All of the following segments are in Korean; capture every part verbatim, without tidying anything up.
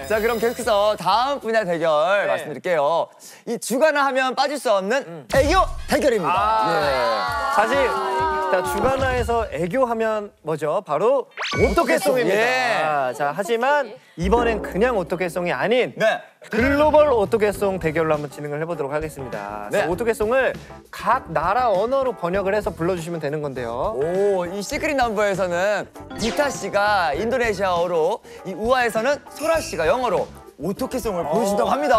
자, 그럼 계속해서 다음 분야 대결 네. 말씀드릴게요. 이 주간화 하면 빠질 수 없는 음. 애교 대결입니다. 아 예. 사실 자, 주간화에서 애교하면 뭐죠? 바로 오토캐송입니다. 예. 아, 자, 하지만 이번엔 그냥 오토캐송이 아닌 네. 글로벌 오토캐송 대결로 한번 진행을 해보도록 하겠습니다. 네. 오토캐송을 각 나라 언어로 번역을 해서 불러주시면 되는 건데요. 오, 이 시크릿 넘버에서는 디타 씨가 인도네시아어로, 이 우아에서는 소라 씨가 영어로 오토캐송을 보여준다고 합니다.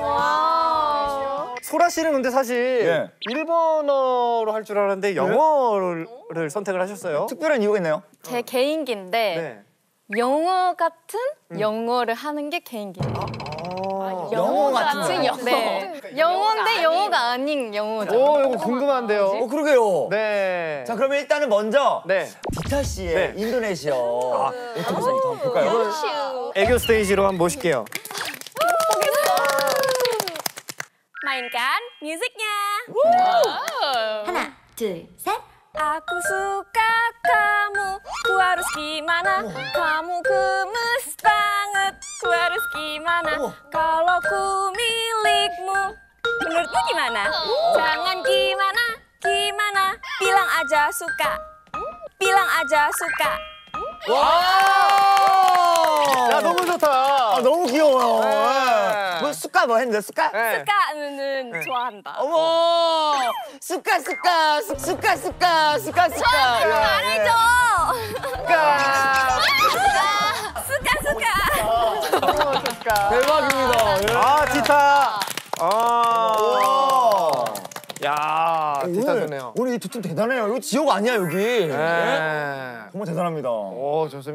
와. 소라 씨는 근데 사실 예. 일본어로 할 줄 알았는데 영어를 네? 선택을 하셨어요. 특별한 이유가 있나요? 제 개인기인데 네. 영어 같은 음. 영어를 하는 게 개인기예요. 아, 영어 같은 영어. 네. 영어인데 영어가 아닌 영어죠. 오, 이거 궁금한데요. 오, 그러게요. 네. 자, 그러면 일단은 먼저 네. 디타 씨의 네. 인도네시아 아. 오토캐송부터 한번 볼까요? 애교 스테이지로 한번 모실게요. Mainkan musiknya. 하나, 둘, 셋. Aku suka kamu, ku harus gimana? Kamu gemes banget, ku harus gimana? Kalau ku milikmu, menurutmu gimana? Jangan gimana, gimana? Bilang aja suka, bilang aja suka. 와! 야, 너무 좋다. 아, 너무 귀여워요. 네. 뭐 쑥가 뭐 했는데 쑥가? 네. 쑥가는 네. 좋아한다. 어머, 쑥가 쑥가 쑥가 쑥가 쑥가 쑥가. 저한테 말해줘. 쑥가. 쑥가 쑥가. 대박입니다. 예. 아, 디타. 아. 야, 디타 좋네요. 오늘 이 두 팀 대단해요. 이거 지옥 아니야 여기. 네. 정말 대단합니다. 오, 좋습니다.